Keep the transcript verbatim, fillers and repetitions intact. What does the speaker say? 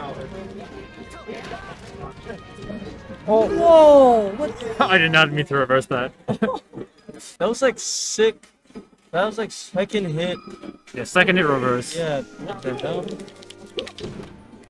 Oh, whoa! What? I did not mean to reverse that. That was like sick. That was like second hit. Yeah, second hit reverse. Yeah, what the hell?